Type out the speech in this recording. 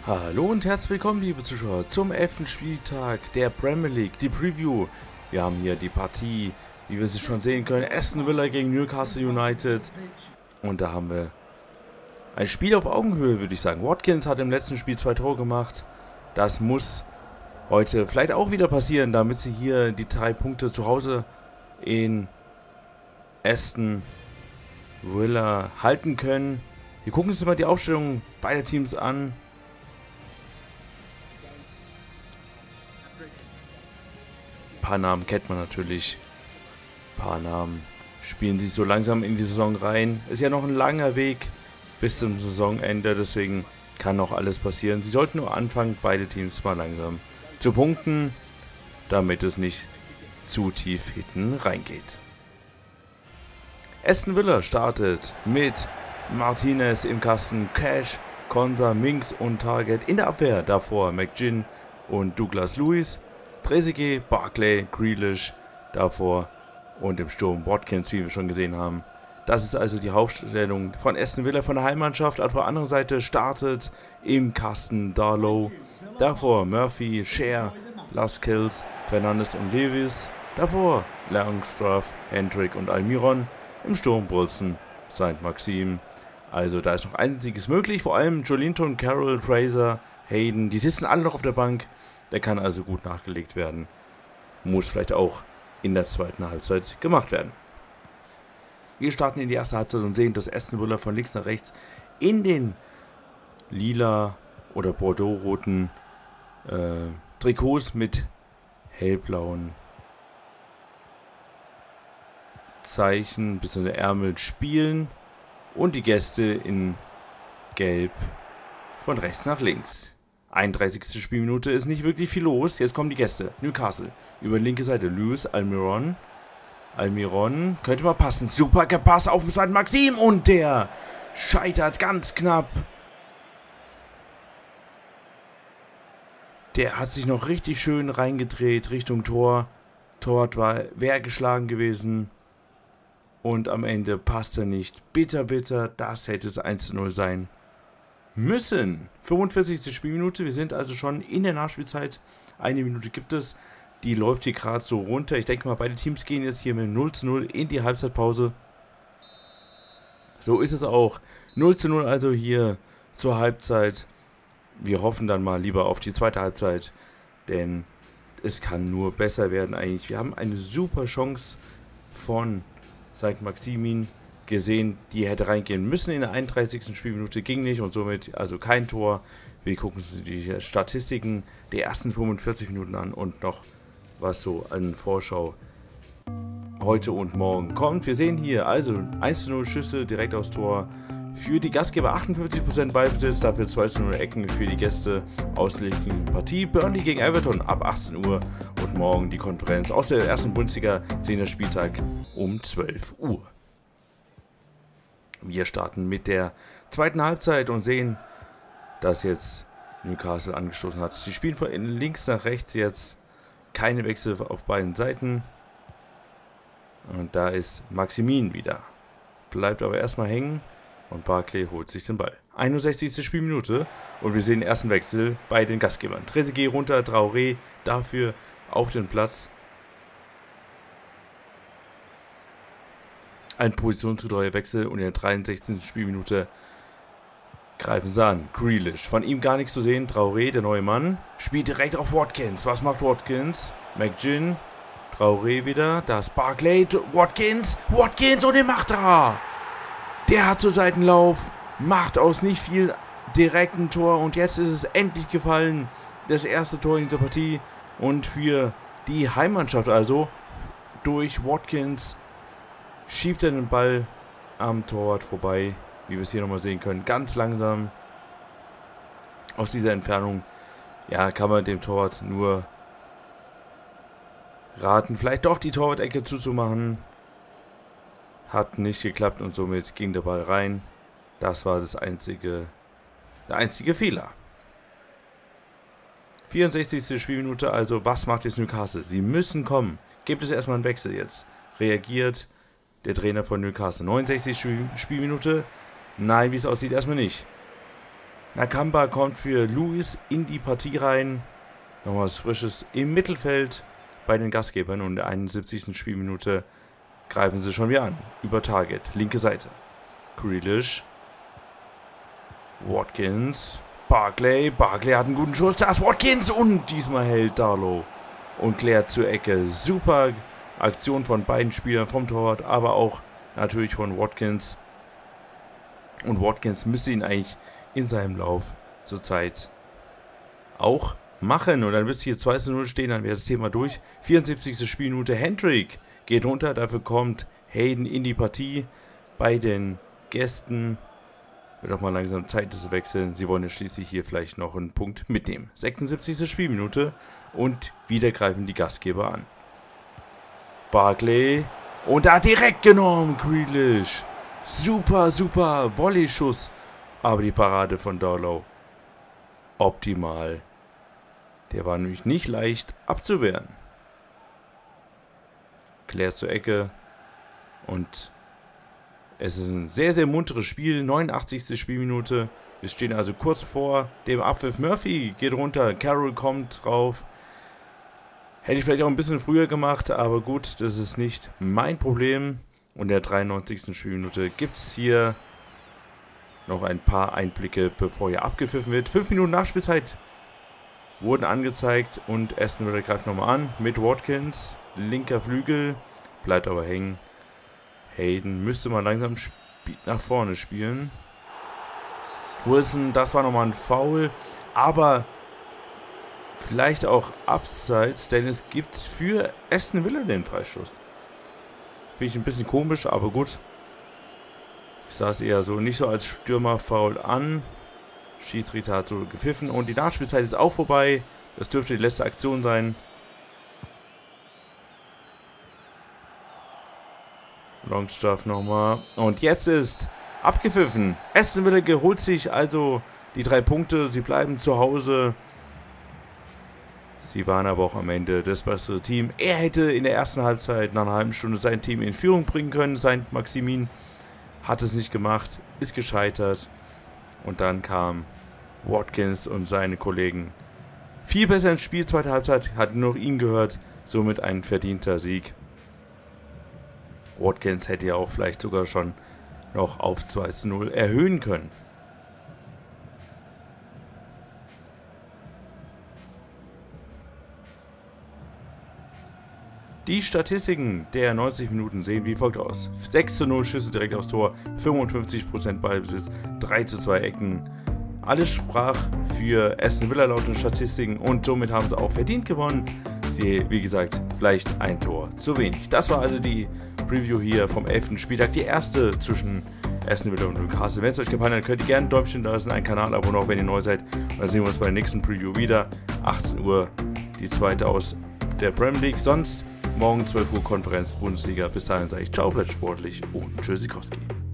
Hallo und herzlich willkommen, liebe Zuschauer, zum 11. Spieltag der Premier League, die Preview. Wir haben hier die Partie, wie wir sie schon sehen können, Aston Villa gegen Newcastle United. Und da haben wir ein Spiel auf Augenhöhe, würde ich sagen. Watkins hat im letzten Spiel 2 Tore gemacht. Das muss heute vielleicht auch wieder passieren, damit sie hier die 3 Punkte zu Hause in Aston Villa halten können. Wir gucken uns mal die Aufstellung beider Teams an. Ein paar Namen kennt man natürlich. Ein paar Namen spielen sich so langsam in die Saison rein. Ist ja noch ein langer Weg bis zum Saisonende, deswegen kann noch alles passieren. Sie sollten nur anfangen, beide Teams mal langsam zu punkten, damit es nicht zu tief hinten reingeht. Aston Villa startet mit Martinez im Kasten, Cash, Konsa, Minks und Target in der Abwehr. Davor McGinn und Douglas Luiz. Trezeguet, Barkley, Grealish davor und im Sturm Watkins, wie wir schon gesehen haben. Das ist also die Hauptstellung von Aston Villa, von der Heimmannschaft. Auf der anderen Seite startet im Kasten Darlow. Davor Murphy, Schär, Lascelles, Fernandes und Lewis. Davor Longstaff, Hendrick und Almiron. Im Sturm Bolson, Saint-Maxim. Also da ist noch einziges möglich. Vor allem Joelinton, Carroll, Fraser, Hayden. Die sitzen alle noch auf der Bank. Der kann also gut nachgelegt werden. Muss vielleicht auch in der zweiten Halbzeit gemacht werden. Wir starten in die erste Halbzeit und sehen, dass Aston Villa von links nach rechts in den lila oder bordeaux-roten Trikots mit hellblauen Zeichen bzw. Ärmel spielen und die Gäste in gelb von rechts nach links. 31. Spielminute ist nicht wirklich viel los. Jetzt kommen die Gäste. Newcastle. Über die linke Seite. Lewis, Almiron. Almiron. Könnte mal passen. Super gepasst auf Saint-Maxim. Und der scheitert ganz knapp. Der hat sich noch richtig schön reingedreht Richtung Tor. Torwart wäre geschlagen gewesen. Und am Ende passt er nicht. Bitter, bitter. Das hätte es 1:0 sein müssen. 45. Spielminute, wir sind also schon in der Nachspielzeit. Eine Minute gibt es, die läuft hier gerade so runter. Ich denke mal, beide Teams gehen jetzt hier mit 0:0 in die Halbzeitpause. So ist es auch. 0:0 also hier zur Halbzeit. Wir hoffen dann mal lieber auf die zweite Halbzeit, denn es kann nur besser werden eigentlich. Wir haben eine super Chance von Saint-Maximin gesehen, die hätte reingehen müssen in der 31. Spielminute, ging nicht und somit also kein Tor. Wir gucken uns die Statistiken der ersten 45 Minuten an und noch was so an Vorschau heute und morgen kommt. Wir sehen hier also 1:0 Schüsse direkt aufs Tor für die Gastgeber, 58% Ballbesitz, dafür 2:0 Ecken für die Gäste. Auslegende Partie Burnley gegen Everton ab 18 Uhr und morgen die Konferenz aus der ersten Bundesliga, 10. Spieltag um 12 Uhr. Wir starten mit der zweiten Halbzeit und sehen, dass jetzt Newcastle angestoßen hat. Sie spielen von links nach rechts jetzt. Keine Wechsel auf beiden Seiten. Und da ist Maximin wieder. Bleibt aber erstmal hängen und Barkley holt sich den Ball. 61. Spielminute und wir sehen den ersten Wechsel bei den Gastgebern. Trezeguet runter, Traoré dafür auf den Platz. Ein positionsgetreuer Wechsel und in der 63. Spielminute greifen sie an. Grealish, von ihm gar nichts zu sehen. Traoré, der neue Mann, spielt direkt auf Watkins. Was macht Watkins? McGinn, Traoré wieder. Da ist Barkley, Watkins und den macht er. Der hat zur Seitenlauf, macht aus nicht viel direkt ein Tor und jetzt ist es endlich gefallen. Das erste Tor in dieser Partie und für die Heimmannschaft also durch Watkins. Schiebt er den Ball am Torwart vorbei, wie wir es hier nochmal sehen können, ganz langsam. Aus dieser Entfernung, ja, kann man dem Torwart nur raten, vielleicht doch die Torwart-Ecke zuzumachen. Hat nicht geklappt und somit ging der Ball rein. Das war der einzige Fehler. 64. Spielminute, also was macht jetzt Newcastle? Sie müssen kommen. Gibt es erstmal einen Wechsel jetzt? Reagiert der Trainer von Newcastle. 69. Spielminute. Nein, wie es aussieht, erstmal nicht. Nakamba kommt für Lewis in die Partie rein. Nochmal was Frisches im Mittelfeld bei den Gastgebern. Und in der 71. Spielminute greifen sie schon wieder an. Über Target, linke Seite. Grealish. Watkins. Barkley hat einen guten Schuss. Da ist Watkins und diesmal hält Darlow und klärt zur Ecke. Super Aktion von beiden Spielern, vom Torwart, aber auch natürlich von Watkins. Und Watkins müsste ihn eigentlich in seinem Lauf zurzeit auch machen. Und dann wird es hier 2:0 stehen, dann wäre das Thema durch. 74. Spielminute, Hendrick geht runter, dafür kommt Hayden in die Partie. Bei den Gästen wird auch mal langsam Zeit zu wechseln. Sie wollen ja schließlich hier vielleicht noch einen Punkt mitnehmen. 76. Spielminute und wieder greifen die Gastgeber an. Barkley und da direkt genommen, Grealish. Super Volley-Schuss. Aber die Parade von Darlow optimal. Der war nämlich nicht leicht abzuwehren. Klärt zur Ecke. Und es ist ein sehr munteres Spiel. 89. Spielminute. Wir stehen also kurz vor dem Abpfiff. Murphy geht runter. Carroll kommt drauf. Hätte ich vielleicht auch ein bisschen früher gemacht. Aber gut, das ist nicht mein Problem. Und in der 93. Spielminute gibt es hier noch ein paar Einblicke, bevor hier abgepfiffen wird. 5 Minuten Nachspielzeit wurden angezeigt und Aston Villa greift nochmal an mit Watkins. Linker Flügel, bleibt aber hängen. Hayden müsste mal langsam nach vorne spielen. Wilson, das war nochmal ein Foul, aber vielleicht auch abseits, denn es gibt für Aston Villa den Freistoß. Finde ich ein bisschen komisch, aber gut. Ich sah es eher so nicht so als Stürmerfoul an. Schiedsrichter hat so gepfiffen und die Nachspielzeit ist auch vorbei. Das dürfte die letzte Aktion sein. Longstaff nochmal. Und jetzt ist abgepfiffen. Aston Villa holt sich also die 3 Punkte. Sie bleiben zu Hause. Sie waren aber auch am Ende das bessere Team. Er hätte in der ersten Halbzeit nach einer halben Stunde sein Team in Führung bringen können. Saint-Maximin hat es nicht gemacht, ist gescheitert. Und dann kam Watkins und seine Kollegen viel besser ins Spiel. Zweite Halbzeit hat nur noch ihn gehört. Somit ein verdienter Sieg. Watkins hätte ja auch vielleicht sogar schon noch auf 2:0 erhöhen können. Die Statistiken der 90 Minuten sehen wie folgt aus. 6:0 Schüsse direkt aufs Tor, 55% Ballbesitz, 3:2 Ecken. Alles sprach für Aston Villa laut den Statistiken und somit haben sie auch verdient gewonnen. Sie, wie gesagt, vielleicht ein Tor zu wenig. Das war also die Preview hier vom 11. Spieltag, die erste zwischen Aston Villa und Newcastle. Wenn es euch gefallen hat, könnt ihr gerne ein Däumchen da lassen, einen Kanal abonnieren, wenn ihr neu seid. Und dann sehen wir uns bei der nächsten Preview wieder. 18 Uhr die zweite aus der Premier League. Sonst morgen 12 Uhr Konferenz Bundesliga. Bis dahin sage ich ciao, bleibt sportlich und tschüssikowski.